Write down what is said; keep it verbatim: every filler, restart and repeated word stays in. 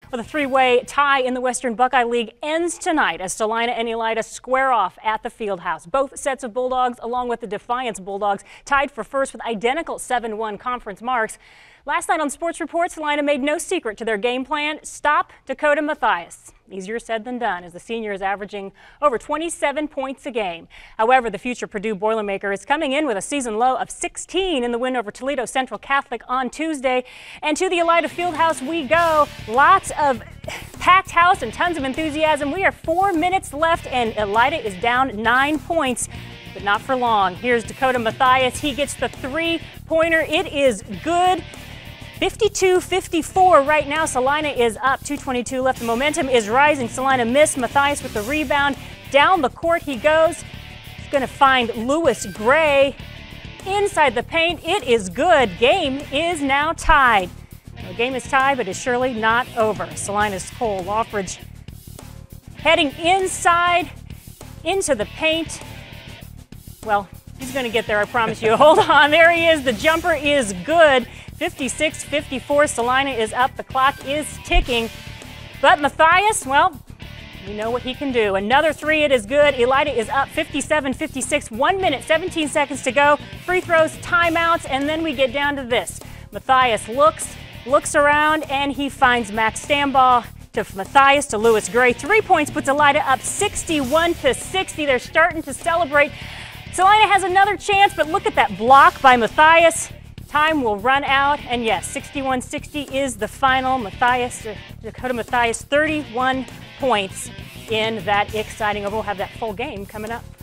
Well, the three-way tie in the Western Buckeye League ends tonight as Salina and Elida square off at the Fieldhouse. Both sets of Bulldogs, along with the Defiance Bulldogs, tied for first with identical seven one conference marks. Last night on Sports Report, Salina made no secret to their game plan: stop Dakota Mathias. Easier said than done, as the senior is averaging over twenty-seven points a game. However, the future Purdue Boilermaker is coming in with a season low of sixteen in the win over Toledo Central Catholic on Tuesday. And to the Elida Fieldhouse we go. Lots of packed house and tons of enthusiasm. We are four minutes left, and Elida is down nine points, but not for long. Here's Dakota Mathias. He gets the three-pointer. It is good. fifty-two fifty-four right now. Salina is up. two twenty-two left. The momentum is rising. Salina missed. Mathias with the rebound. Down the court he goes. He's going to find Lewis Gray inside the paint. It is good. Game is now tied. The game is tied, but it's surely not over. Salina's Cole Loffridge heading inside into the paint. Well, he's going to get there, I promise you. Hold on. There he is. The jumper is good. fifty-six fifty-four. Salina is up. The clock is ticking. But Mathias, well, we know what he can do. Another three. It is good. Elida is up fifty-seven fifty-six. One minute, seventeen seconds to go. Free throws, timeouts, and then we get down to this. Mathias looks, looks around, and he finds Max Stambaugh to Mathias to Lewis Gray. Three points puts Elida up sixty-one to sixty. They're starting to celebrate. Salina has another chance, but look at that block by Mathias. Time will run out, and yes, sixty-one sixty is the final. Mathias, Dakota Mathias, thirty-one points in that exciting. We'll have that full game coming up.